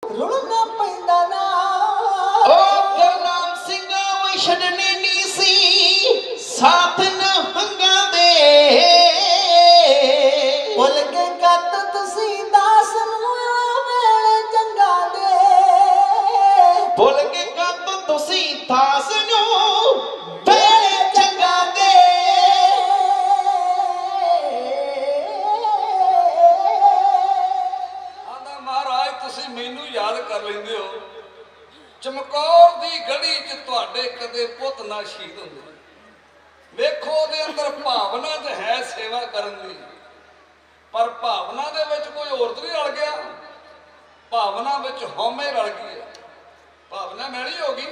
रुलना पैंदा ना ओ गुरनाम सिंह वो छड़ने नी सी साथ न हंगा दे भुल के कत तुसी दास नू वेले चंगा दे भुल के कत तुसी दास नू वेले चंगा दे आंदा महाराज तुसी मैनू याद कर लेंदे हो चमकौर दी गली च तुहाडे कदे पुत ना शहीद हुंदे वेखो ਉਹਦੇ अंदर भावना ते है सेवा करन दी पर भावना दे विच कोई औरत नहीं रल गया भावना विच हौमे रल गई है भावना मैली हो गई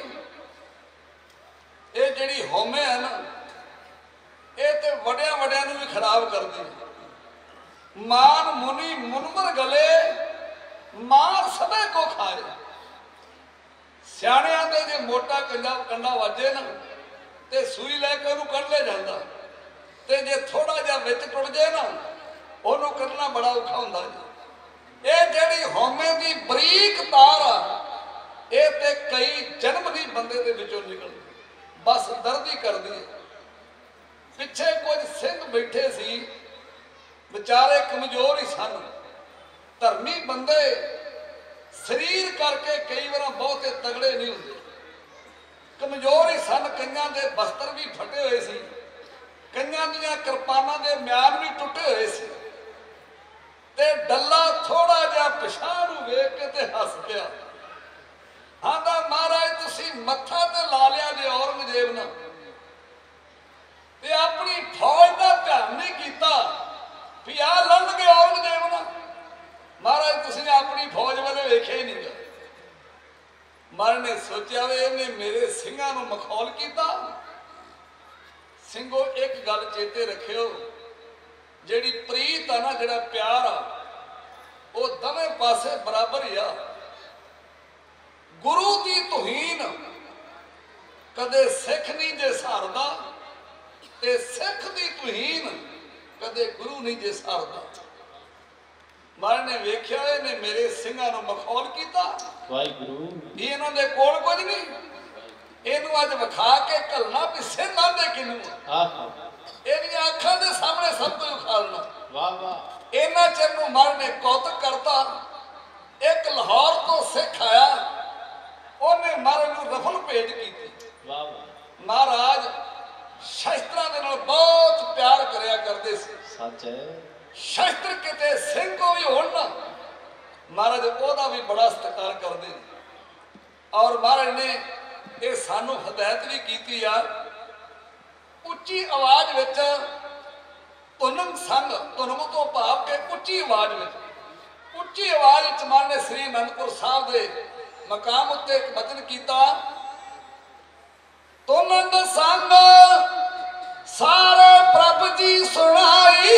ये जिहड़ी हौमे है ना ये ते वड्या वड्या नूं भी खराब करदी है मान मुनि मुनवर गले मार सबे को खाए सियाणियां दे जे मोटा कंडा वजे ना ते सूई लैके ਉਹਨੂੰ ਕੱਢ ਲੈ ਜਾਂਦਾ ਤੇ ਜੇ ਥੋੜਾ ਜਿਹਾ ਵਿੱਚ ਟੁੱਟ ਜਾਏ ਨਾ ਉਹਨੂੰ ਕੱਢਣਾ ਬੜਾ ਔਖਾ ਹੁੰਦਾ ਜੀ ਇਹ ਜਿਹੜੀ ਹਉਮੈ ਦੀ ਬਰੀਕ ਤਾਰ ਆ ਇਹ ਤੇ ਕਈ ਜਨਮ ਦੀ ਬੰਦੇ ਦੇ ਵਿੱਚੋਂ ਨਿਕਲਦੀ ਬਸ ਦਰਦ ਹੀ ਕਰਦੀ ਹੈ ਪਿੱਛੇ ਕੁਝ ਸਿੰਘ ਬੈਠੇ ਸੀ ਵਿਚਾਰੇ ਕਮਜ਼ੋਰ ਹੀ ਸਨ ਧਰਮੀ ਬੰਦੇ ਸਰੀਰ ਕਰਕੇ ਕਈ ਵਾਰ ਬਹੁਤੇ ਤਗੜੇ ਨਹੀਂ ਹੁੰਦੇ कमजोर ही सन कईयां दे बस्तर भी फटे हुए सी कईयां दियां किरपानां दे म्यान भी टुटे हुए सी ते डल्ला थोड़ा जिहा पिछां नूं वेख के ते हस पिया आंदा महाराज तुसीं मत्था ते ला लिया जे औरंगजेब नाल ते अपनी फौज दा ध्यान नहीं कीता भी आ लड़नगे औरंगजेब नाल महाराज तुसीं अपनी फौज वाले वेखिया ही नहीं मर ने सोचा वे इन्हें मेरे सिंघां नूं मखौल कीता ਸਿੰਘੋ एक गल चेते रखियो जिहड़ी प्रीत आ ना जिहड़ा प्यार आ वो दोवें पासे बराबर ही आ गुरु की तुहीन कदे सिख नहीं जे सहारदा ते सिख की तुहीन कदे गुरु नहीं जे सहारदा मर ने वेख्या इहने मेरे ਸਿੰਘਾਂ नूं मखौल कीता वाहिगुरु इन्हां दे कोल कुछ नहीं इहनूं अज विखा के घलना भी सिर लांदे किनूं इहदियां अखां दे सामने सब कुछ उखाड़ना वाह वाह इन्हां चिर नूं मर ने कौतक करता एक लाहौर तो सिख आया ਉਹਨੇ ਮਰ ਨੂੰ ਰਫਲ ਭੇਜ ਕੀਤੀ वाह वाह महाराज ਸ਼ਸਤਰਾਂ ਦੇ ਨਾਲ ਬਹੁਤ ਪਿਆਰ ਕਰਿਆ ਕਰਦੇ ਸੀ सच है ਸ਼ਸਤਰ ਕਿਤੇ ਸਿੰਘ ਵੀ ਹੋਣ ਨਾ महाराज ਉਹਦਾ ਵੀ ਬੜਾ ਸਤਿਕਾਰ ਕਰਦੇ और महाराज ने ਇਹ ਸਾਨੂੰ ਹਦਾਇਤ ਵੀ ਕੀਤੀ ਆ ਉੱਚੀ ਆਵਾਜ਼ ਵਿੱਚ ਧੁਨਮ ਸੰਗ ਧੁਨਮ ਤੋਂ ਭਾਵ ਕੇ ਉੱਚੀ ਆਵਾਜ਼ ਵਿੱਚ ਉੱਚੀ ਆਵਾਜ਼ ਵਿੱਚ ਮਾਨ ਨੇ ਸ੍ਰੀ ਅਨੰਦਪੁਰ ਸਾਹਿਬ ਦੇ ਮਕਾਮ ਉੱਤੇ ਇੱਕ ਬਚਨ ਕੀਤਾ ਧੁਨਮ ਸੰਗ सारे प्रभु जी सुनाई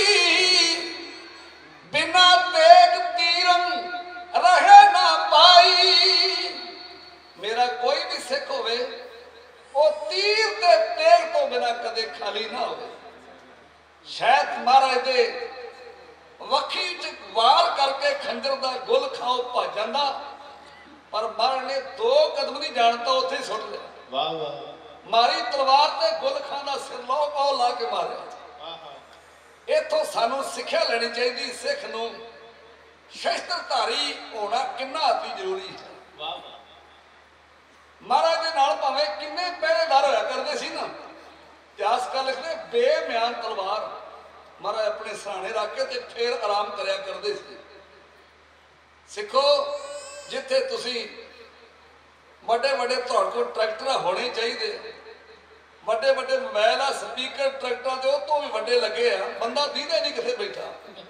बिना तेग तीरम रहे ना पाई मेरा कोई भी सिख होवे वो तीर ते तेग तो बिना कदे खाली ना होवे शायद महाराज दे वखी च वार करके खंजर दा गुल खाओ भज जांदा पर महाराज ने 2 कदम नहीं जानता उत्थे सुट लिया वाह वाह मारी तलवार ते गुल खां दा सिर लो पाओ ला के मारिया इथों सानू सिक्ख्या लेनी चाहिए सिख नूं शस्त्रधारी होना कितना अति जरूरी है महाराज दे नाल भावें किन्ने पहरेदार होया करदे सी ना इतिहासकार लिखदे बेम्यान तलवार महाराज अपने सराणे रख के ते फिर आराम करया करदे सी सिखो जिथे तुसी ਵੱਡੇ ਵੱਡੇ ਤੁਹਾਡੇ ਕੋਲ ਟਰੈਕਟਰ ਹੋਣੇ ਚਾਹੀਦੇ ਵੱਡੇ ਵੱਡੇ ਮੋਬਾਈਲ ਆ ਸਪੀਕਰ ਟਰੈਕਟਰਾਂ ਦੇ ਉਹ ਤੋਂ ਵੀ ਵੱਡੇ ਲੱਗੇ ਆ ਬੰਦਾ ਦੀਦਾ ਨਹੀਂ ਕਿੱਥੇ ਬੈਠਾ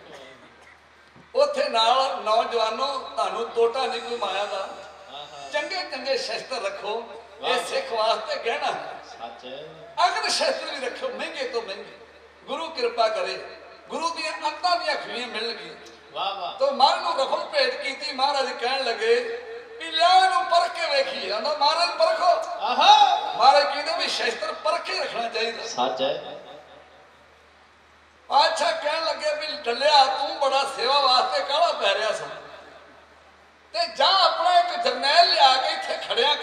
ਉੱਥੇ ਨਾਲ ਨੌਜਵਾਨੋ ਤੁਹਾਨੂੰ ਟੋਟਾ ਨਹੀਂ ਕੋਈ ਮਾਇਆ ਦਾ ਚੰਗੇ ਚੰਗੇ ਸ਼ਸਤਰ ਰੱਖੋ ਇਹ ਸਿੱਖ ਵਾਸਤੇ ਗਹਿਣਾ ਹੈ ਸੱਚ ਹੈ ਅਗਰ ਸ਼ਸਤਰ ਵੀ ਰੱਖੋ ਮਹਿੰਗੇ ਤੋਂ ਮਹਿੰਗੇ ਗੁਰੂ ਕਿਰਪਾ ਕਰੇ ਗੁਰੂ ਦੀਆਂ ਅੰਤਾਂ ਦੀਆਂ ਖੁਸ਼ੀਆਂ ਮਿਲਣਗੀਆਂ ਵਾਹ ਵਾਹ तो मर को रफल भेंट की महाराज कह लगे भी लिया परख के वेखी आंदा महाराज परखो आहा महाराज कहते भी शस्त्र परख के रखना चाहिए सच है अच्छा कह लगे भी डलिया तू बड़ा सेवा वास्ते काला पै रहा सा ते जा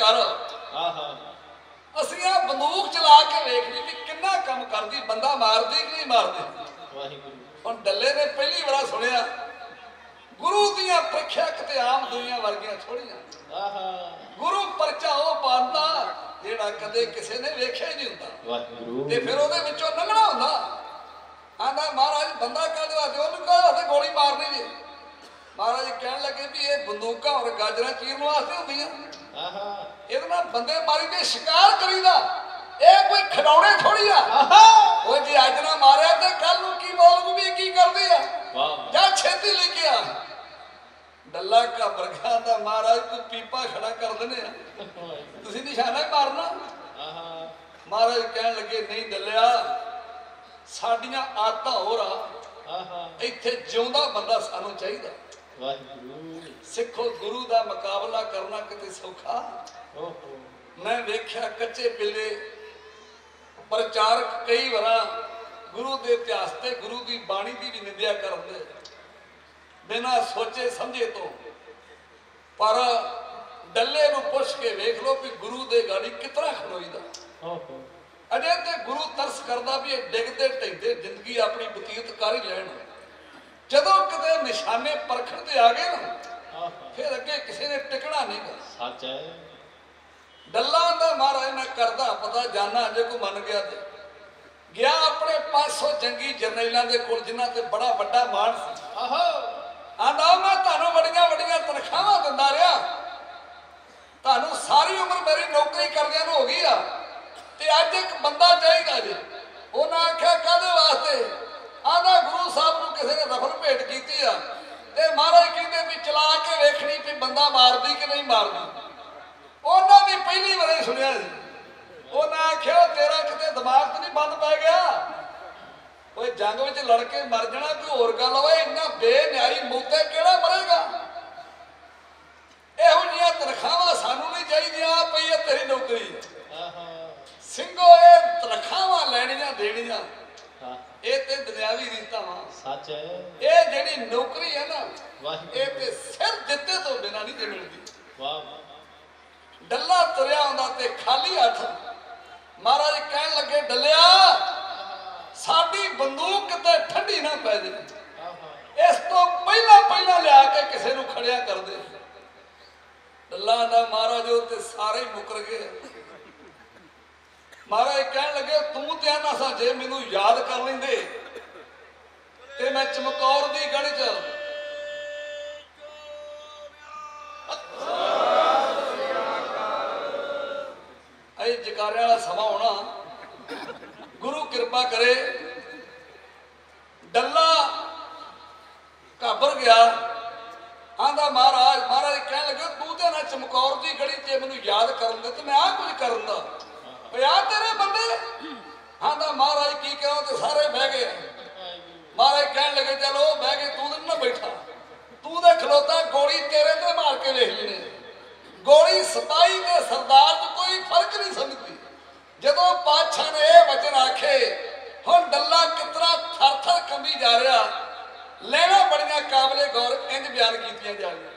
कर ਆਹਾ ਅਸੀਂ ਆ ਬੰਦੂਕ ਚਲਾ ਕੇ ਵੇਖ ਲਈ ਵੀ ਕਿੰਨਾ ਕੰਮ ਕਰਦੀ ਬੰਦਾ ਮਾਰਦੀ ਕਿ ਨਹੀਂ ਮਾਰਦੀ ਵਾਹਿਗੁਰੂ ਹੁਣ ਡੱਲੇ ਨੇ ਪਹਿਲੀ ਵਾਰ ਸੁਣਿਆ ਗੁਰੂ ਦੀਆਂ ਪ੍ਰੀਖਿਆ ਕਿਤੇ ਆਮ ਦੁਨੀਆ ਵਰਗੀਆਂ ਥੋੜੀਆਂ ਆਹਾ ਗੁਰੂ ਪਰਚਾ ਉਹ ਪਾਉਂਦਾ ਜਿਹੜਾ ਕਦੇ ਕਿਸੇ ਨੇ ਵੇਖਿਆ ਹੀ ਨਹੀਂ ਹੁੰਦਾ ਵਾਹਿਗੁਰੂ ਤੇ ਫਿਰ ਉਹਦੇ ਵਿੱਚੋਂ ਲੰਘਣਾ ਹੁੰਦਾ ਆਂਦਾ ਮਹਾਰਾਜ ਬੰਦਾ ਕਾਹਦੇ ਵਾਸਤੇ ਉਹਨੂੰ ਕਾਹਦੇ ਵਾਸਤੇ ਗੋਲੀ ਮਾਰਨੀ ਜੀ ਮਹਾਰਾਜ ਕਹਿਣ ਲੱਗੇ ਵੀ ਇਹ ਬੰਦੂਕਾਂ ਔਰ ਗਾਜਰਾਂ ਚੀਰਨ ਵਾਸਤੇ ਹੁੰਦੀਆਂ ਆਹਾ ਇਹਦੇ ਨਾਲ ਬੰਦੇ ਮਾਰੀ ਦੇ ਸ਼ਿਕਾਰ ਕਰੀਦਾ ਇਹ ਕੋਈ ਖਿਡੌਣੇ ਥੋੜੀ ਆ ਆਹਾ ਉਹ ਜੇ ਅੱਜ ਨਾ ਮਾਰਿਆ ਤੇ ਕੱਲ ਨੂੰ ਕੀ ਬੋਲੂ ਵੀ ਕੀ ਕਰਦੇ ਆ ਵਾਹ ਜਾ ਛੇਤੀ ਲੈ ਕੇ ਆ ਡੱਲਾ ਘਬਰ ਗਿਆ ਦਾ ਮਹਾਰਾਜ ਤੂੰ ਪੀਪਾ ਖੜਾ ਕਰ ਦਿੰਦੇ ਆ ਤੁਸੀਂ ਨਿਸ਼ਾਨਾ ਹੀ ਮਾਰਨਾ ਆਹਾ ਮਹਾਰਾਜ ਕਹਿਣ ਲੱਗੇ ਨਹੀਂ ਡੱਲਿਆ ਸਾਡੀਆਂ ਆਦਤਾਂ ਹੋਰ ਆ ਆਹਾ ਇੱਥੇ ਜਿਉਂਦਾ ਬੰਦਾ ਸਾਨੂੰ ਚਾਹੀਦਾ ਵਾਹਿਗੁਰੂ ਸਿੱਖੋ ਗੁਰੂ ਦਾ ਮੁਕਾਬਲਾ ਕਰਨਾ ਕਿਤੇ ਸੌਖਾ ਓਹੋ ਮੈਂ ਵੇਖਿਆ ਕੱਚੇ ਪਿੱਲੇ ਪ੍ਰਚਾਰਕ ਕਈ ਵਾਰਾਂ ਗੁਰੂ ਦੇ ਇਤਿਹਾਸ ਤੇ ਗੁਰੂ ਦੀ ਬਾਣੀ ਦੀ ਵੀ ਨਿੰਦਿਆ ਕਰਦੇ ਬਿਨਾਂ ਸੋਚੇ ਸਮਝੇ ਤੋਂ ਪਰ ਡੱਲੇ ਨੂੰ ਪੁੱਛ ਕੇ ਵੇਖ ਲਓ ਵੀ ਗੁਰੂ ਦੇ ਗਾੜੀ ਕਿਤਨਾ ਖਲੋਈਦਾ ਓਹੋ ਅਜੇ ਤੇ ਗੁਰੂ ਤਰਸ ਕਰਦਾ ਵੀ ਇਹ ਡਿੱਗਦੇ ਢਹਿੰਦੇ ਜ਼ਿੰਦਗੀ ਆਪਣੀ ਬਤੀਤ ਕਰ ਹੀ ਲੈਣ ਜਦੋਂ ਕਿਤੇ ਨਿਸ਼ਾਨੇ ਪਰਖਣ ਤੇ ਆ ਗਏ ਨਾ ਆਹਾ ਫਿਰ ਅੱਗੇ ਕਿਸੇ ਨੇ ਟਿਕਣਾ ਨਹੀਂ ਗਾ ਸੱਚ ਹੈ ਡੱਲਾ ਦਾ ਮਹਾਰਾਜ ਮੈਂ ਕਰਦਾ ਪਤਾ ਜਾਣਾ ਜੇ ਕੋਈ ਮੰਨ ਗਿਆ ਤੇ ਗਿਆ ਆਪਣੇ 500 ਜੰਗੀ ਜਰਨੈਲਾਂ ਦੇ ਕੋਲ ਜਿਨ੍ਹਾਂ ਤੇ ਬੜਾ ਵੱਡਾ ਮਾਣ ਸੀ ਆਹੋ ਆਂਦਾ ਮੈਂ ਤੁਹਾਨੂੰ ਵੱਡੀਆਂ ਵੱਡੀਆਂ ਤਨਖਾਹਾਂ ਦਿੰਦਾ ਰਿਹਾ ਤੁਹਾਨੂੰ ਸਾਰੀ ਉਮਰ ਮੇਰੀ ਨੌਕਰੀ ਕਰਦਿਆਂ ਨੂੰ ਹੋ ਗਈ ਆ ਤੇ ਅੱਜ ਇੱਕ ਬੰਦਾ ਚਾਹੀਦਾ ਜੀ ਉਹਨਾਂ ਆਖਿਆ ਕਾਹਦੇ ਵਾਸਤੇ ਆਂਦਾ ਗੁਰੂ ਸਾਹਿਬ ਨੂੰ ਕਿਸੇ ਨੇ ਰਫਲ ਭੇਟ ਕੀਤੀ ਆ ਤੇ ਮਹਾਰਾਜ ਕਹਿੰਦੇ ਵੀ ਚਲਾ ਕੇ ਵੇਖਣੀ ਵੀ ਬੰਦਾ ਮਾਰਦੀ ਕਿ ਨਹੀਂ ਮਾਰਦੀ ਉਹਨਾਂ ਵੀ ਪਹਿਲੀ ਵਾਰ ਸੁਣਿਆ ਸੀ ਉਹਨਾਂ ਆਖਿਆ ਤੇਰਾ ਕਿਤੇ ਦਿਮਾਗ ਤੇ ਨਹੀਂ ਬੰਦ ਪੈ ਗਿਆ ਓਏ ਜੰਗ ਵਿੱਚ ਲੜ ਕੇ ਮਰ ਜਾਣਾ ਕੋਈ ਹੋਰ ਗੱਲ ਹੋਵੇ ਇੰਨਾ ਬੇਨਿਆਈ ਮੂਤੇ ਕਿਹੜਾ ਮਰੇਗਾ ਇਹੋ ਜਿਹੀਆਂ ਤਨਖਾਹਾਂ ਸਾਨੂੰ ਨਹੀਂ ਚਾਹੀਦੀਆਂ ਪਈ ਹੈ ਤੇਰੀ ਨੌਕਰੀ ਆਹਾ ਸਿੰਘੋ ਇਹ ਤਨਖਾਹਾਂ ਲੈਣੀਆਂ ਦੇਣੀਆਂ ਹਾਂ ਇਹ ਤੇ ਦੁਨਿਆਵੀ ਰੀਤਾਂ ਵਾ ਸੱਚ ਹੈ ਇਹ ਜਿਹੜੀ ਨੌਕਰੀ ਹੈ ਨਾ ਵਾਹਿਗੁਰੂ ਇਹ ਤੇ ਸਿਰ ਦਿੱਤੇ ਤੋਂ ਬਿਨਾਂ ਨਹੀਂ ਜੇ ਮਿਲਦੀ ਵਾਹ ਡੱਲਾ ਤੁਰਿਆ ਹੁੰਦਾ ਤੇ ਖਾਲੀ ਹੱਥ ਮਹਾਰਾਜ ਕਹਿਣ ਲੱਗੇ ਡੱਲਿਆ ਸਾਡੀ ਬੰਦੂਕ ਕਿਤੇ ਠੰਡੀ ਨਾ ਪੈ ਜੇ ਆਹਾ ਇਸ ਤੋਂ ਪਹਿਲਾਂ ਲਿਆ ਕੇ ਕਿਸੇ ਨੂੰ ਖੜਿਆ ਕਰਦੇ ਡੱਲਾ ਦਾ ਮਹਾਰਾਜ ਉਹ ਤੇ ਸਾਰੇ ਹੀ ਮੁਕਰ ਗਏ ਮਹਾਰਾਜ ਕਹਿਣ ਲੱਗੇ ਤੂੰ ਤੇ ਆਨਾ ਸਾ ਜੇ ਮੈਨੂੰ ਯਾਦ ਕਰ ਲੈਂਦੇ ਤੇ ਮੈਂ ਚਮਕੌਰ ਦੀ ਗੜੀ ਚ ਇਹ ਜਕਾਰੇ ਵਾਲਾ ਸਮਾਂ ਹੋਣਾ ਗੁਰੂ ਕਿਰਪਾ ਕਰੇ ਡੱਲਾ ਘਾਬਰ ਗਿਆ ਆਂਦਾ ਮਹਾਰਾਜ ਕਹਿਣ ਲੱਗੇ ਤੂੰ ਤੇ ਨਾ ਚਮਕੌਰ ਦੀ ਗੜੀ ਤੇ ਮੈਨੂੰ ਯਾਦ ਕਰਨ ਦੇ ਤੇ ਮੈਂ ਆ ਕੁਝ ਕਰਨ ਦਾ ਓਏ ਆ ਤੇਰੇ ਬੰਦੇ ਆਂਦਾ ਮਹਾਰਾਜ ਕੀ ਕਰਾਂ ਤੇ ਸਾਰੇ ਬਹਿ ਗਏ ਮਹਾਰਾਜ ਕਹਿਣ ਲੱਗੇ ਚਲੋ ਬਹਿ ਗਏ ਤੂੰ ਨਾ ਬੈਠਾ ਤੂੰ ਤੇ ਖਲੋਤਾ ਗੋਲੀ ਤੇਰੇ ਤੇ ਮਾਰ ਕੇ ਵੇਖ ਲੈਣੇ ਗੋਲੀ ਸਿਪਾਹੀ ਤੇ ਸਰਦਾਰ ਚ ਕੋਈ ਫਰਕ ਨਹੀਂ ਸਮਝਦੀ ਜਦੋਂ ਪਾਤਸ਼ਾਹ ਨੇ ਇਹ ਵਚਨ ਆਖੇ ਹੁਣ ਡੱਲਾ ਕਿਤਨਾ ਥਰ ਕੰਬੀ ਜਾ ਰਿਹਾ ਲੈਣਾ ਬੜੀਆਂ ਕਾਬਲੇ ਗੌਰ ਇੰਜ ਬਿਆਨ ਕੀਤੀਆਂ ਜਾ ਰਹੀਆਂ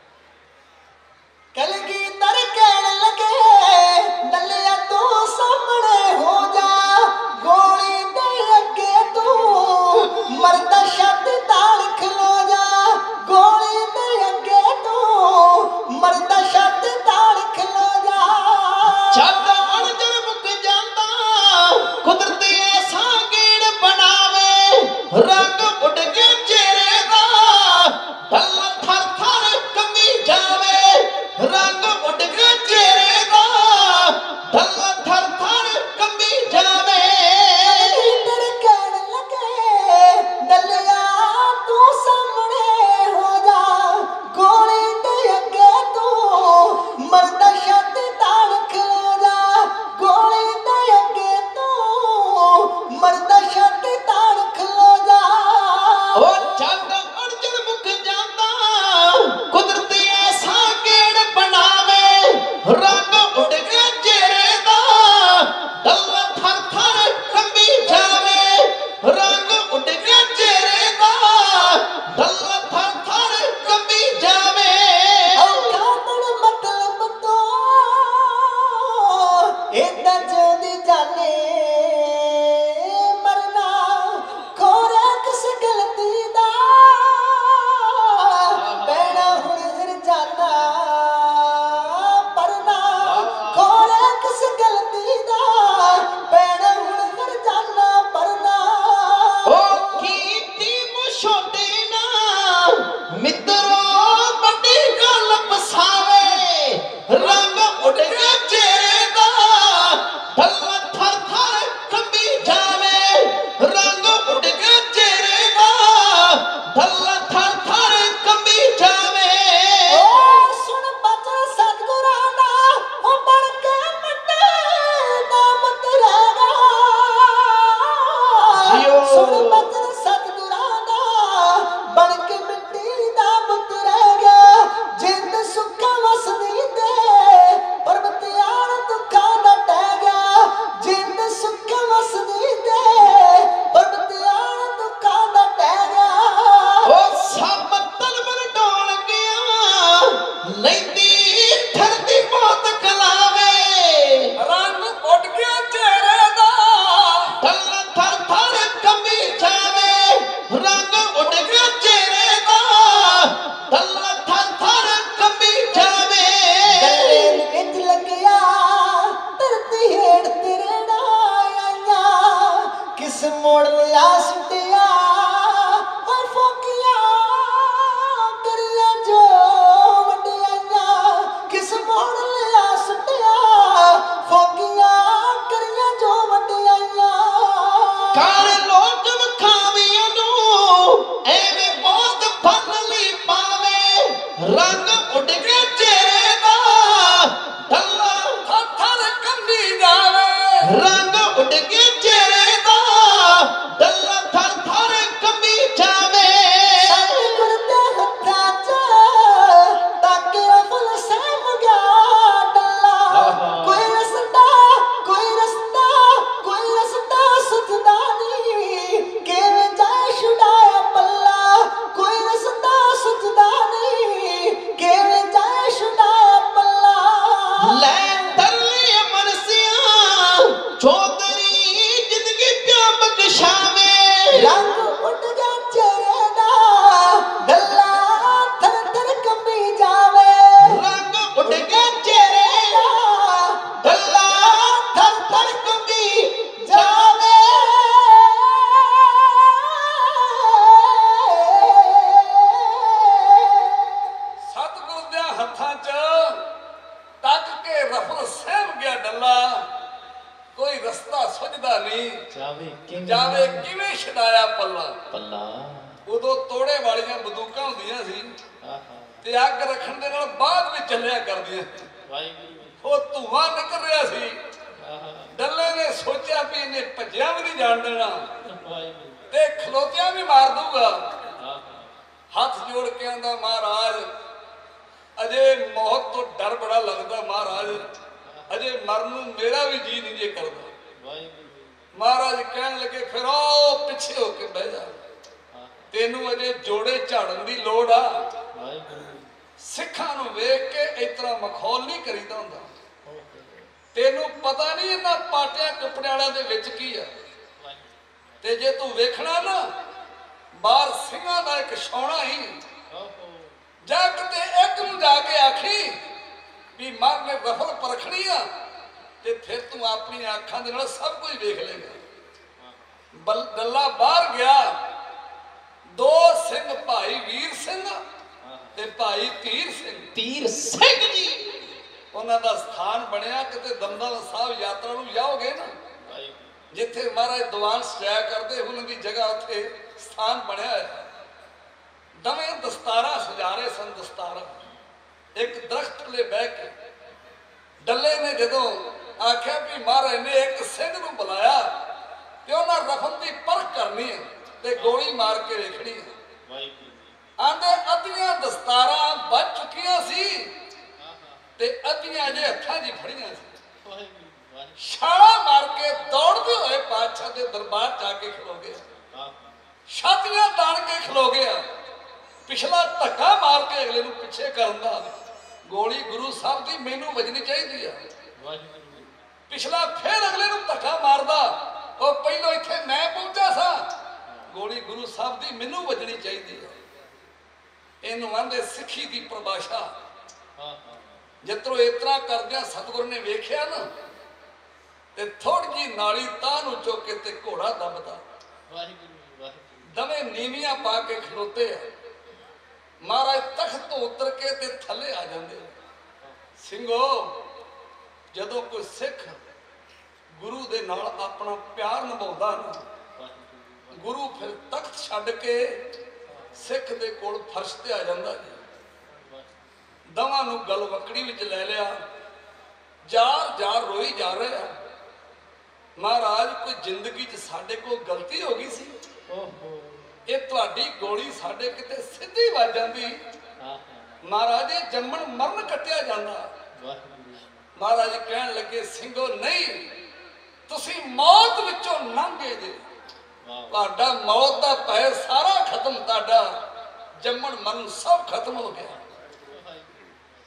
ਕਲਗੀਧਰ ਕਹਿਣ ਲੱਗੇ ਡੱਲਿਆ ਤੂੰ ਸਾਹਮਣੇ ਹੋ ਜਾ ਗੋਲੀ ਦੇ ਅੱਗੇ ਤੂੰ ਮਰਦਾ ਛੱਤ ਤਾਲ ਖਲੋ ਜਾ ਗੋਲੀ ਦੇ ਅੱਗੇ ਤੂੰ ਮਰਦਾ ਛੱਤ ਤਾਲ ਖਲੋ ਜਾ ਛੱਡ ਅਣਜਰ ਮੁੱਕ ਜਾਂਦਾ ਕੁਦਰਤੀ ਐਸਾ ਗੇੜ ਬਣਾਵੇ ਰੰਗ ਉੱਡ ਕੇ ਚਿਹਰੇ ਦਾ ਡੱਲਾ ਥਰ ਥਰ ਲੈਂਦੀ ਠਰਦੀ ਮੌਤ ਕਲਾਵੇ ਰੰਗ ਉੱਡ ਗਿਆ ਚਿਹਰੇ ਦਾ ਡੱਲਾ ਥਰ ਥਰ ਕੰਬੀ ਜਾਵੇ ਰੰਗ ਉੱਡ ਗਿਆ ਚਿਹਰੇ ਦਾ ਡੱਲਾ ਥਰ ਥਰ ਕੰਬੀ ਜਾਵੇ ਗੱਲੇ ਵਿੱਚ ਲੱਗਿਆ ਧਰਤੀ ਹੇਠ ਤੇਰੇ ਆਈਆਂ ਕਿਸ ਮੋੜ ਲਿਆ ਸੁਟਿਆ ਓਏ ਫੋਕੀਆਂ ਕਰੀਆਂ ਜੋ ਵਡਿਆਈਆਂ ਕਿਸ ਮੋੜ ਲਿਆ ਸੁਟਿਆ ਫੋਕੀਆਂ ਕਰੀਆਂ ਜੋ ਵਡਿਆਈਆਂ ਕਰ ਲੋਕ ਵਿਖਾਵੀਆਂ ਨੂੰ ਐਵੇਂ ਬਹੁਤ ਫਨ ਲਈ ਪਾਵੇ ਰੰਗ ਉੱਡ ਗਿਆ ਚਿਹਰੇ ਦਾ ਡੱਲਾ ਥਰ ਥਰ ਕੰਬੀ ਜਾਵੇ ਰੰਗ ਉੱਡ ਗਿਆ ਚਿਹਰੇ ਦਾ ਡੱਲਾ ਥਰ ਥਰ ਕੰਬੀ ਜਾਵੇ ਸਤਿਗੁਰ ਦੇ ਹੱਥਾਂ 'ਚ ਤਾਕਿਆ ਫੁੱਲ ਸਹਿਮ ਗਿਆ ਡੱਲਾ ਕੋਈ ਰਸਤਾ ਸੁਝਦਾ ਨਹੀਂ ਕਿਵੇਂ ਜਾਏ ਛੁਡਾਇਆ ਪੱਲਾ ਕੋਈ ਰਸਤਾ ਸੁਝਦਾ ਨਹੀਂ ਕਿਵੇਂ ਜਾਏ ਛੁਡਾਇਆ ਪੱਲਾ ਲੈ ਤਰਲੇ ਮਨਸਿਆਂ ਚੌਧਰੀ ਜ਼ਿੰਦਗੀ ਪਿਆ ਬਖਸ਼ਾਵੇ ਰੰਗ ਉੱਡ ਗਿਆ ਚਿਹਰੇ ਦਾ ਡੱਲਾ ਥਰ ਥਰ ਕੰਬੀ ਜਾਵੇ ਰੰਗ ਉੱਡ ਗਿਆ ਚਿਹਰੇ ਦਾ ਡੱਲਾ ਥਰ ਥਰ ਕੰਬੀ ਜਾਵੇ ਸਤਿਗੁਰ ਦੇ ਹੱਥਾਂ 'ਚ ਤੱਕ ਕੇ ਰਫਲ ਸਹਿਮ ਗਿਆ ਡੱਲਾ ਕੋਈ ਰਸਤਾ ਸੁਝਦਾ ਨਹੀਂ ਜਾਵੇ ਕਿਵੇਂ ਛਡਾਇਆ ਪੱਲਾ ਪੱਲਾ ਉਦੋਂ ਤੋੜੇ ਵਾਲੀਆਂ ਬੰਦੂਕਾਂ ਹੁੰਦੀਆਂ ਸੀ ਤੇ ਅੱਗ ਰੱਖਣ ਦੇ ਨਾਲ ਬਾਅਦ ਵਿੱਚ ਚੱਲਿਆ ਕਰਦੀਆਂ ਉਹ ਧੂਆਂ ਨਿਕਲ ਰਿਹਾ ਸੀ ਡੱਲੇ ਨੇ ਸੋਚਿਆ ਵੀ ਇਹਨੇ ਭੱਜਿਆ ਵੀ ਨਹੀਂ ਜਾਣ ਦੇਣਾ ਤੇ ਖਲੋਤਿਆਂ ਵੀ ਮਾਰ ਦੂਗਾ ਹੱਥ ਜੋੜ ਕੇ ਆਂਦਾ ਮਹਾਰਾਜ ਅਜੇ ਮੌਤ ਤੋਂ ਡਰ ਬੜਾ ਲੱਗਦਾ ਮਹਾਰਾਜ ਅਜੇ ਮਰਨ ਨੂੰ ਮੇਰਾ ਵੀ ਜੀ ਨਹੀਂ ਜੇ ਕਰਦਾ ਮਹਾਰਾਜ ਕਹਿਣ ਲੱਗੇ ਫਿਰ ਉਹ ਪਿੱਛੇ ਹੋ ਕੇ ਬਹਿ ਜਾ ਤੈਨੂੰ ਅਜੇ ਜੋੜੇ ਝਾੜਨ ਦੀ ਲੋੜ ਆ ਸਿੱਖਾਂ ਨੂੰ ਵੇਖ ਕੇ ਇਸ ਤਰ੍ਹਾਂ ਮਖੌਲ ਨਹੀਂ ਕਰੀਦਾ ਹੁੰਦਾ ਤੈਨੂੰ ਪਤਾ ਨਹੀਂ ਇਹਨਾਂ ਪਾਟਿਆਂ ਕੱਪੜਿਆਂ ਵਾਲਿਆਂ ਦੇ ਵਿੱਚ ਕੀ ਆ ਤੇ ਜੇ ਤੂੰ ਵੇਖਣਾ ਨਾ ਬਾਹਰ ਸਿੰਘਾਂ ਦਾ ਇੱਕ ਛਾਉਣਾ ਹੀ ਜਾ ਕਿਤੇ ਇੱਕ ਨੂੰ ਜਾ ਕੇ ਆਖੀ ਵੀ ਮਰ ਨੇ ਰਫਲ ਪਰਖਣੀ ਆ ਤੇ ਫਿਰ ਤੂੰ ਆਪਣੀਆਂ ਅੱਖਾਂ ਦੇ ਨਾਲ ਸਭ ਕੁਝ ਵੇਖ ਲੇਗਾ ਡੱਲਾ ਬਾਹਰ ਗਿਆ ਦੋ ਸਿੰਘ ਭਾਈ ਵੀਰ ਸਿੰਘ ਤੇ ਭਾਈ ਤੀਰ ਸਿੰਘ ਜੀ ਉਹਨਾਂ ਦਾ ਸਥਾਨ ਬਣਿਆ ਕਿਤੇ ਦਮਦਮਾ ਸਾਹਿਬ ਯਾਤਰਾ ਨੂੰ ਜਾਓਗੇ ਨਾ ਜਿੱਥੇ ਮਹਾਰਾਜ ਦੀਵਾਨ ਸਜਾਇਆ ਕਰਦੇ ਉਹਨਾਂ ਦੀ ਜਗ੍ਹਾ ਉੱਥੇ ਸਥਾਨ ਬਣਿਆ ਹੈ ਦਵੇਂ ਦਸਤਾਰਾਂ ਸਜਾ ਰਹੇ ਸਨ ਦਸਤਾਰਾਂ ਇੱਕ ਦਰਖਤ ਲੈ ਬਹਿ ਕੇ ਡੱਲੇ ਨੇ ਜਦੋਂ ਆਖਿਆ ਵੀ ਮਹਾਰਾਜ ਨੇ ਇੱਕ ਸਿੰਘ ਨੂੰ ਬੁਲਾਇਆ ਤੇ ਉਹਨਾਂ ਰਫਲ ਦੀ ਪਰਖ ਕਰਨੀ ਹੈ ਤੇ ਗੋਲੀ ਮਾਰ ਕੇ ਵੇਖਣੀ ਹੈ ਆਂਦੇ ਅੱਧੀਆਂ ਦਸਤਾਰਾਂ ਵੱਜ ਚੁੱਕੀਆਂ ਸੀ ਤੇ ਅੱਧੀਆਂ ਜੇ ਹੱਥਾਂ 'ਚ ਫੜੀਆਂ ਸੀ ਛਾਲਾ ਮਾਰ ਕੇ ਦੌੜਦੇ ਹੋਏ ਬਾਦਸ਼ਾਹ ਦੇ ਦਰਬਾਰ ਜਾ ਕੇ ਖਲੋ ਗਿਆ ਛਾਤੀਆਂ ਤਾਣ ਕੇ ਖਲੋ ਗਿਆ ਪਿਛਲਾ ਧੱਕਾ ਮਾਰ ਕੇ ਅਗਲੇ ਨੂੰ ਪਿੱਛੇ ਕਰਨ ਦਾ ਗੋਲੀ ਗੁਰੂ ਸਾਹਿਬ ਦੀ ਮੈਨੂੰ ਵੱਜਣੀ ਚਾਹੀਦੀ ਆ ਪਿਛਲਾ ਫੇਰ ਅਗਲੇ ਨੂੰ ਧੱਕਾ ਮਾਰਦਾ ਉਹ ਪਹਿਲਾਂ ਇੱਥੇ ਮੈਂ ਪਹੁੰਚਾ ਸਾਂ ਗੋਲੀ ਗੁਰੂ ਸਾਹਿਬ ਦੀ ਮੈਨੂੰ ਵੱਜਣੀ ਚਾਹੀਦੀ ਆ ਇਹਨੂੰ ਆਂਦੇ ਸਿੱਖੀ ਦੀ ਪਰਿਭਾਸ਼ਾ ਜਿੱਤਰੋਂ ਇਤਰਾ ਕਰਦਿਆਂ ਸਤਿਗੁਰ ਨੇ ਵੇਖਿਆ ਨਾ ਤੇ ਥੋੜੀ ਜੀ ਨਾਲੀ ਤਾਂ ਨੂੰ ਚੁੱਕ ਕੇ ਤੇ ਘੋੜਾ ਦੱਬਦਾ ਦਵੇਂ ਨੀਵੀਆਂ ਪਾ ਕੇ ਖਲੋਤੇ ਆ ਮਹਾਰਾਜ ਤਖਤ ਤੋਂ ਉਤਰ ਕੇ ਤੇ ਥੱਲੇ ਆ ਜਾਂਦੇ ਸਿੰਘੋ ਜਦੋਂ ਕੋਈ ਸਿੱਖ ਗੁਰੂ ਦੇ ਨਾਲ ਆਪਣਾ ਪਿਆਰ ਨਿਭਾਉਂਦਾ ਨਾ ਗੁਰੂ ਫਿਰ ਤਖਤ ਛੱਡ ਕੇ ਸਿੱਖ ਦੇ ਕੋਲ ਫਰਸ਼ ਤੇ ਆ ਜਾਂਦਾ ਜੀ ਦਵਾਂ ਨੂੰ ਗਲਵਕੜੀ ਵਿੱਚ ਲੈ ਲਿਆ ਜਾਰ ਰੋਈ ਜਾ ਰਿਹਾ ਮਹਾਰਾਜ ਕੋਈ ਜ਼ਿੰਦਗੀ 'ਚ ਸਾਡੇ ਕੋਲ ਗਲਤੀ ਹੋ ਗਈ ਸੀ ਇਹ ਤੁਹਾਡੀ ਗੋਲੀ ਸਾਡੇ ਕਿਤੇ ਸਿੱਧੀ ਵੱਜ ਜਾਂਦੀ ਮਹਾਰਾਜ ਇਹ ਜੰਮਣ ਮਰਨ ਕੱਟਿਆ ਜਾਂਦਾ ਮਹਾਰਾਜ ਕਹਿਣ ਲੱਗੇ ਸਿੰਘੋ ਨਹੀਂ ਤੁਸੀਂ ਮੌਤ ਵਿੱਚੋਂ ਲੰਘੇ ਜੇ ਤੁਹਾਡਾ ਮੌਤ ਦਾ ਭੈ ਸਾਰਾ ਖਤਮ ਤੁਹਾਡਾ ਜੰਮਣ ਮਰਨ ਸਭ ਖਤਮ ਹੋ ਗਿਆ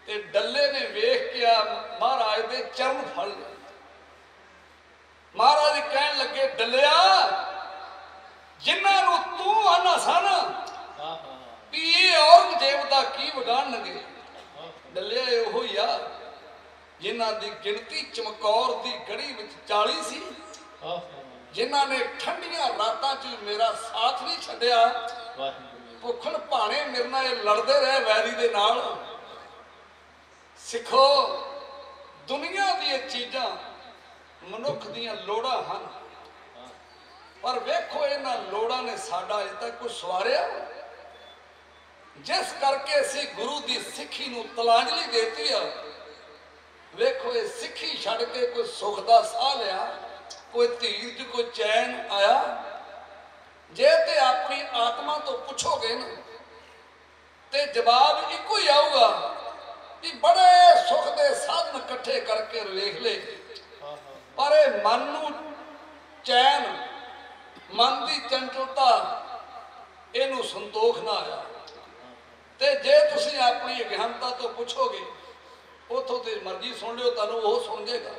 ਤੇ ਡੱਲੇ ਨੇ ਵੇਖ ਕੇ ਆ ਮਹਾਰਾਜ ਦੇ ਚਰਨ ਫੜ ਲਏ। ਮਹਾਰਾਜ ਕਹਿਣ ਲੱਗੇ, ਡੱਲਿਆ ਜਿਨ੍ਹਾਂ ਨੂੰ ਤੂੰ ਆਨਾ ਸਨ ਵੀ ਇਹ ਔਰੰਗਜ਼ੇਬ ਦਾ ਕੀ ਵਿਗਾੜਨਗੇ, ਡੱਲਿਆ ਇਹੋ ਹੀ ਆ ਜਿਨ੍ਹਾਂ ਦੀ ਗਿਣਤੀ ਚਮਕੌਰ ਦੀ ਗੜੀ ਵਿੱਚ 40 ਸੀ, ਜਿਨ੍ਹਾਂ ਨੇ ਠੰਡੀਆਂ ਰਾਤਾਂ 'ਚ ਮੇਰਾ ਸਾਥ ਨਹੀਂ ਛੱਡਿਆ, ਭੁੱਖਣ ਭਾਣੇ ਮੇਰੇ ਨਾਲ ਇਹ ਲੜਦੇ ਰਹੇ ਵੈਰੀ ਦੇ ਨਾਲ। ਸਿੱਖੋ, ਦੁਨੀਆ ਦੀਆਂ ਚੀਜ਼ਾਂ ਮਨੁੱਖ ਦੀਆਂ ਲੋੜਾਂ ਹਨ, ਪਰ ਵੇਖੋ ਇਹਨਾਂ ਲੋੜਾਂ ਨੇ ਸਾਡਾ ਅਜੇ ਤੱਕ ਕੁਝ ਸਵਾਰਿਆ, ਜਿਸ ਕਰਕੇ ਅਸੀਂ ਗੁਰੂ ਦੀ ਸਿੱਖੀ ਨੂੰ ਤਲਾਂਜਲੀ ਦੇਤੀ ਆ। ਵੇਖੋ ਇਹ ਸਿੱਖੀ ਛੱਡ ਕੇ ਕੋਈ ਸੁੱਖ ਦਾ ਸਾਹ ਲਿਆ, ਕੋਈ ਧੀਰਜ, ਕੋਈ ਚੈਨ ਆਇਆ। ਜੇ ਤੇ ਆਪਣੀ ਆਤਮਾ ਤੋਂ ਪੁੱਛੋਗੇ ਨਾ ਤੇ ਜਵਾਬ ਇੱਕੋ ਹੀ ਆਊਗਾ ਕਿ ਬੜੇ ਸੁੱਖ ਦੇ ਸਾਧਨ ਇਕੱਠੇ ਕਰਕੇ ਵੇਖ ਲਏ, ਪਰ ਇਹ ਮਨ ਨੂੰ ਚੈਨ, ਮਨ ਦੀ ਚੰਚਲਤਾ, ਇਹਨੂੰ ਸੰਤੋਖ ਨਾ ਆਇਆ। ਤੇ ਜੇ ਤੁਸੀਂ ਆਪਣੀ ਅਗਿਆਨਤਾ ਤੋਂ ਪੁੱਛੋਗੇ, ਉਥੋਂ ਤੇ ਮਰਜ਼ੀ ਸੁਣ ਲਿਓ, ਤੁਹਾਨੂੰ ਉਹ ਸੁਣ ਜਾਏਗਾ।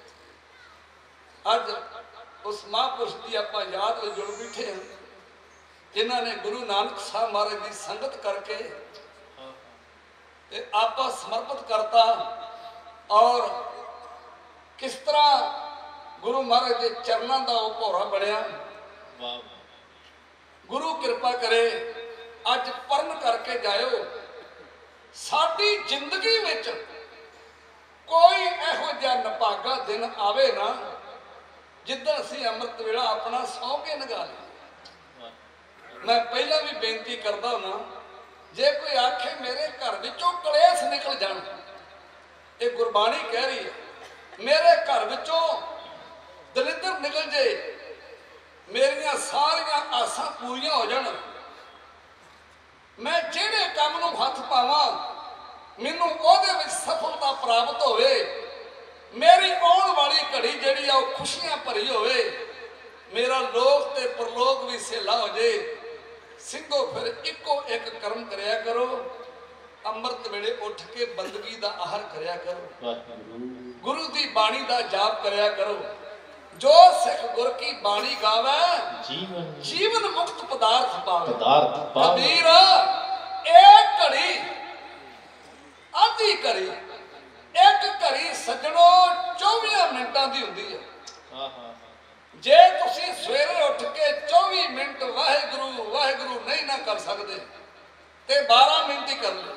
ਅੱਜ ਉਸ ਮਹਾਂਪੁਰਸ਼ ਦੀ ਆਪਾਂ ਯਾਦ ਵਿੱਚ ਜੁੜ ਬੈਠੇ ਹਾਂ, ਜਿਨ੍ਹਾਂ ਨੇ ਗੁਰੂ ਨਾਨਕ ਸਾਹਿਬ ਮਹਾਰਾਜ ਦੀ ਸੰਗਤ ਕਰਕੇ ਤੇ ਆਪਾਂ ਸਮਰਪਿਤ ਕਰਤਾ, ਔਰ ਕਿਸ ਤਰ੍ਹਾਂ ਗੁਰੂ ਮਹਾਰਾਜ ਦੇ ਚਰਨਾਂ ਦਾ ਉਹ ਭੋਰਾ ਬਣਿਆ। ਗੁਰੂ ਕਿਰਪਾ ਕਰੇ, ਅੱਜ ਪਰਨ ਕਰਕੇ ਜਾਇਓ। ਸਾਡੀ ਜ਼ਿੰਦਗੀ ਵਿੱਚ ਕੋਈ ਇਹੋ ਜਿਹਾ ਨਪਾਗਾ ਦਿਨ ਆਵੇ ਨਾ ਜਿੱਦਾਂ ਅਸੀਂ ਅੰਮ੍ਰਿਤ ਵੇਲਾ ਆਪਣਾ ਸੌਂ ਕੇ ਨਿਗਾਹ ਲਈਏ। ਮੈਂ ਪਹਿਲਾਂ ਵੀ ਬੇਨਤੀ ਕਰਦਾ ਹਾਂ, ਜੇ ਕੋਈ ਆਖੇ ਮੇਰੇ ਘਰ ਵਿੱਚੋਂ ਕਲੇਸ਼ ਨਿਕਲ ਜਾਣ, ਇਹ ਗੁਰਬਾਣੀ ਕਹਿ ਰਹੀ ਹੈ, ਮੇਰੇ ਘਰ ਵਿੱਚੋਂ ਦਲਿੱਦਰ ਨਿਕਲ ਜੇ, ਮੇਰੀਆਂ ਸਾਰੀਆਂ ਆਸਾਂ ਪੂਰੀਆਂ ਹੋ ਜਾਣ, ਮੈਂ ਜਿਹੜੇ ਕੰਮ ਨੂੰ ਹੱਥ ਪਾਵਾਂ ਮੈਨੂੰ ਉਹਦੇ ਵਿੱਚ ਸਫਲਤਾ ਪ੍ਰਾਪਤ ਹੋਵੇ, ਮੇਰੀ ਆਉਣ ਵਾਲੀ ਘੜੀ ਜਿਹੜੀ ਆ ਉਹ ਖੁਸ਼ੀਆਂ ਭਰੀ ਹੋਵੇ, ਮੇਰਾ ਲੋਕ ਤੇ ਪਰਲੋਕ ਵੀ ਸੇਲਾ ਹੋ ਜੇ। ਸਿੰਘੋ ਫਿਰ ਇੱਕੋ ਇੱਕ ਕਰਮ ਕਰਿਆ ਕਰੋ, ਅੰਮ੍ਰਿਤ ਵੇਲੇ ਉੱਠ ਕੇ ਬੰਦਗੀ ਦਾ ਆਹਰ ਕਰਿਆ ਕਰੋ, ਗੁਰੂ ਦੀ ਬਾਣੀ ਦਾ ਜਾਪ ਕਰਿਆ ਕਰੋ। ਜੋ ਸਿੱਖ ਗੁਰ ਕੀ ਬਾਣੀ ਗਾਵੇ, ਜੀਵਨ ਮੁਕਤ ਪਦਾਰਥ ਪਾਵੇ। ਕਬੀਰ ਇੱਕ ਘੜੀ ਆਧੀ ਘੜੀ, ਇੱਕ ਘੜੀ ਸੱਜਣੋ 24 ਮਿੰਟਾਂ ਦੀ ਹੁੰਦੀ ਹੈ। ਜੇ ਤੁਸੀਂ ਸਵੇਰੇ ਉੱਠ ਕੇ 24 ਮਿੰਟ ਵਾਹਿਗੁਰੂ ਵਾਹਿਗੁਰੂ ਨਹੀਂ ਨਾ ਕਰ ਸਕਦੇ ਤੇ 12 ਮਿੰਟ ਹੀ ਕਰ ਲਓ।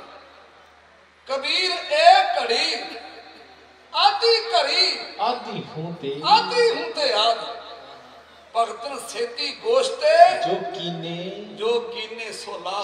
ਕਬੀਰ ਇਹ ਘੜੀ ਆਧੀ ਘੜੀ, ਆਧੀ ਹੂੰ ਤੇ ਆਦ ਭਗਤਨ ਸੇਤੀ ਗੋਸ਼ਤੇ ਜੋ ਕੀਨੇ ਸੋਲਾ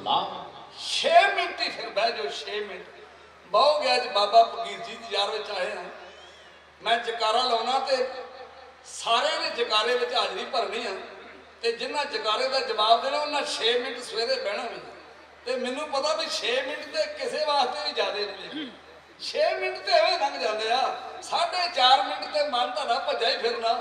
6 ਮਿੰਟ ਹੀ ਫਿਰ ਬਹਿ ਜਾਓ। 6 ਮਿੰਟ ਬਹੁ ਗਿਆ। ਅੱਜ ਬਾਬਾ ਫਕੀਰ ਜੀ ਦੀ ਯਾਰ ਵਿੱਚ ਆਏ ਹਾਂ, ਮੈਂ ਜਕਾਰਾ ਲਾਉਣਾ ਤੇ ਸਾਰਿਆਂ ਨੇ ਜਕਾਰੇ ਵਿੱਚ ਹਾਜ਼ਰੀ ਭਰਨੀ ਆ, ਤੇ ਜਿਨ੍ਹਾਂ ਜਕਾਰੇ ਦਾ ਜਵਾਬ ਦੇਣਾ ਉਹਨਾਂ 6 ਮਿੰਟ ਸਵੇਰੇ ਬਹਿਣਾ ਵੀ। ਤੇ ਮੈਨੂੰ ਪਤਾ ਵੀ 6 ਮਿੰਟ ਤੇ ਕਿਸੇ ਵਾਸਤੇ ਵੀ ਜ਼ਿਆਦੇ ਨਹੀਂ, 6 ਮਿੰਟ ਤੇ ਐਵੇਂ ਲੰਘ ਜਾਂਦੇ ਆ, 4.5 ਮਿੰਟ ਤੇ ਮਨ ਤੁਹਾਡਾ ਭੱਜਾ ਹੀ ਫਿਰਨਾ।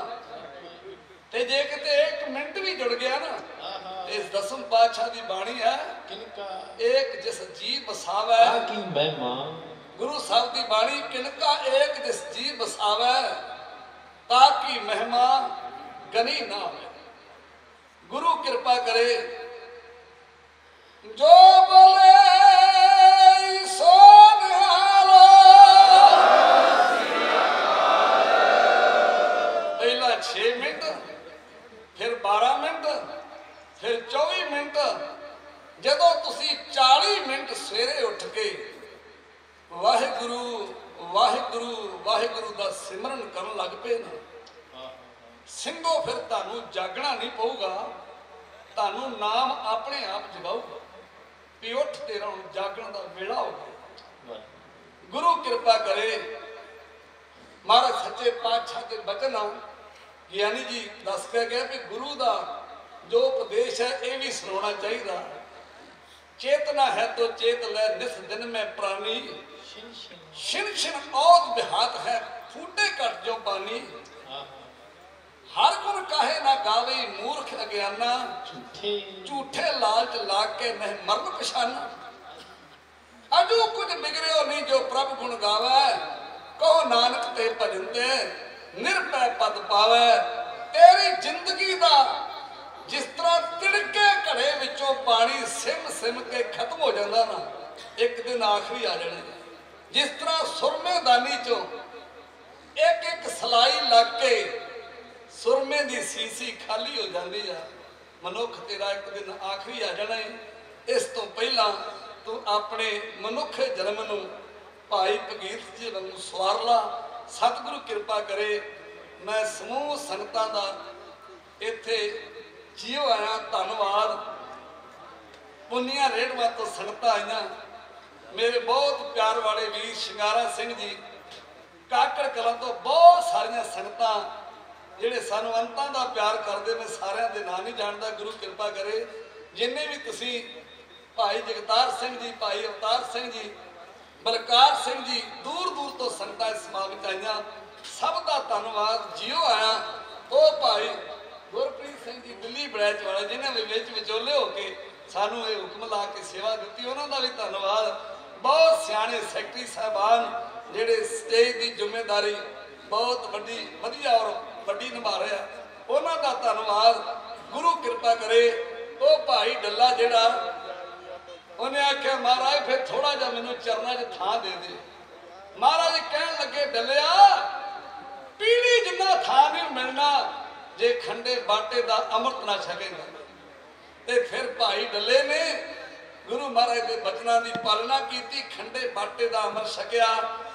ਤੇ ਜੇ ਕਿਤੇ 1 ਮਿੰਟ ਵੀ ਜੁੜ ਗਿਆ ਨਾ, ਇਸ ਦਸਮ ਪਾਤਸ਼ਾਹ ਦੀ ਬਾਣੀ ਹੈ, ਇੱਕ ਜਿਸ ਜੀ ਬਸਾਵੇ ਕੀ ਮਹਿਮਾ, ਗੁਰੂ ਸਾਹਿਬ ਦੀ ਬਾਣੀ, ਕਿਨਕਾ ਇੱਕ ਜਿਸ ਜੀ ਬਸਾਵੇ ਤਾਂ ਕੀ ਮਹਿਮਾ ਗਨੀ ਨਾ ਹੋਵੇ। ਗੁਰੂ ਕਿਰਪਾ ਕਰੇ, ਜੋ ਬੋਲੇ ਸੋ ਨਿਹਾਲੋ। ਪਹਿਲਾ 6 ਮਿੰਟ, ਫਿਰ 12 ਮਿੰਟ, ਫਿਰ 24 ਮਿੰਟ। ਜਦੋਂ ਤੁਸੀਂ 40 ਮਿੰਟ ਸਵੇਰੇ ਉੱਠ ਕੇ ਵਾਹਿਗੁਰੂ ਵਾਹਿਗੁਰੂ ਵਾਹਿਗੁਰੂ ਦਾ ਸਿਮਰਨ ਕਰਨ ਲੱਗ ਪਏ ਨਾ, ਸਿੰਘੋ ਫਿਰ ਤੁਹਾਨੂੰ ਜਾਗਣਾ ਨਹੀਂ ਪਊਗਾ, ਤੁਹਾਨੂੰ ਨਾਮ ਆਪਣੇ ਆਪ ਜਗਾਊਗਾ ਵੀ ਉੱਠ ਤੇਰਾ ਹੁਣ ਜਾਗਣ ਦਾ ਵੇਲਾ ਹੋ ਗਿਆ। ਗੁਰੂ ਕਿਰਪਾ ਕਰੇ, ਮਹਾਰਾਜ ਸੱਚੇ ਪਾਤਸ਼ਾਹ ਦੇ ਬਚਨ ਗਿਆਨੀ ਜੀ ਦੱਸ ਕੇ ਗਏ ਵੀ ਗੁਰੂ ਦਾ ਜੋ ਉਪਦੇਸ਼ ਹੈ ਇਹ ਵੀ ਸੁਣਾਉਣਾ ਚਾਹੀਦਾ। ਚੇਤਨਾ ਹੈ ਤੋ ਚੇਤ ਲੈ ਨਿਸ ਦਿਨ ਮੈਂ ਪ੍ਰਾਨੀ, ਛਿਨ ਛਿਨ ਔਦ ਬਿਹਾਤ ਹੈ ਫੂਟੇ ਘਟ ਜੋ ਪਾਣੀ। ਹਰ ਗੁਣ ਕਾਹੇ ਨਾ ਗਾਵੇ ਮੂਰਖ ਅਗਿਆਨਾ, ਝੂਠੇ ਲਾਲਚ ਲਾ ਕੇ ਨਹੀਂ ਮਰਨ ਪਛਾਨਾ। ਅਜੂ ਕੁਝ ਬਿਗੜਿਓ ਨਹੀਂ जो प्रभ गुण गावै, कहो नानक ते भजन ते निरभै पद पावै। तेरी जिंदगी दा जिस तरह तिड़के घड़े विचों पानी सिम सिम के खत्म हो जाता ना, एक दिन आखिरी आ जाने। जिस तरह सुरमे दानी चो एक एक सलाई लग के सुरमे की सीसी खाली हो जाती है, मनुख तेरा एक दिन आखिरी आ जाना है। इस तो पहला तू अपने मनुख जन्म नूं भाई भगीरथ जी वांगू सवार ला। सतगुरु कृपा करे। मैं समूह संगतां दा इत्थे जियो आया, धन्नवाद। पुनिया रेड़वा तो संगतां आईयां, मेरे बहुत प्यार वाले वीर शिंगारा सिंह जी, काकड़ कलां तो बहुत सारियां संगतां जिहड़े सानूं अंतां दा प्यार करदे। मैं सारियां दे नाम नहीं जानदा, गुरु कृपा करे। जिन्ने भी तुसीं भाई जगतार सिंह जी, भाई अवतार सिंह जी, बलकार सिंह जी, दूर दूर तो संगतां इस समागम आईयां, सब का धन्नवाद। जियो आया वो भाई गुरप्रीत सिंह जी दिल्ली बड़ैच वाले, जिन्हें भी विच विचोले होके सानू ये हुक्म ला के सेवा दी, उन्होंने भी धन्नवाद। बहुत सियाने सैकटरी साहबान जिहड़े स्टेज की जिम्मेदारी बहुत वड्डी वधिया और वड्डी निभा रहे हैं, उन्हों का धन्नवाद। गुरु कृपा करे। वो भाई डल्ला जिहड़ा उन्हें आख्या महाराज फिर थोड़ा जा मैनू चरणा च थां दे दे। महाराज कहन लगे डलिया पीढ़ी जिन्ना थां नहीं मिलना जे खंडे बाटे दा अमृत ना छकेगा। ते फिर भाई डले ने गुरु महाराज के बचनों की पालना की, खंडे बाटे दा अमृत छकिया।